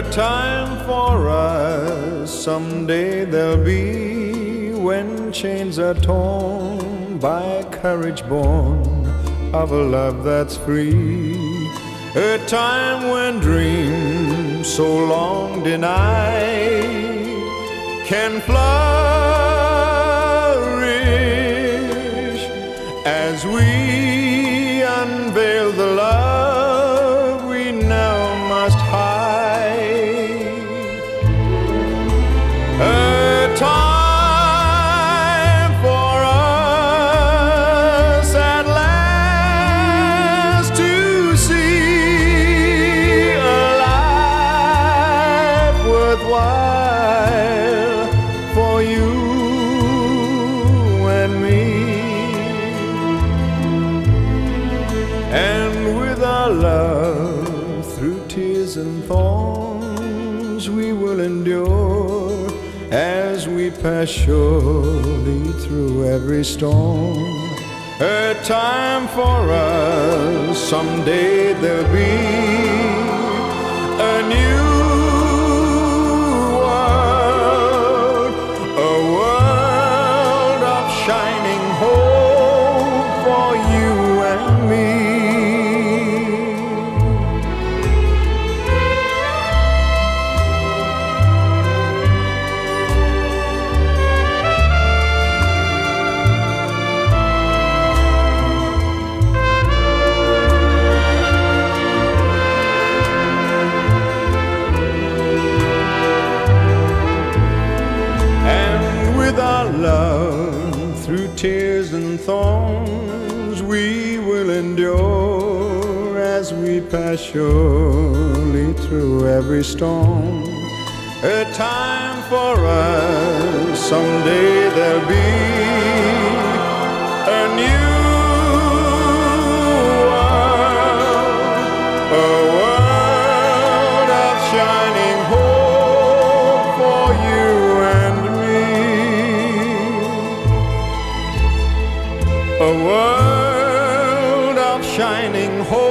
time for us someday there'll be, when chains are torn by courage born of a love that's free. A time when dreams so long denied can flourish as we unveil the love we now must hide. A time for us at last to see a life worthwhile for you and me. And with our love through tears and thorns we will endure, as we pass surely through every storm. A time for us someday there'll be, a new world, a world of shining hope for you and me. With our love through tears and thorns we will endure, as we pass surely through every storm. A time for us someday there'll be, a new world, a world of shining hope for you and me. A world of shining hope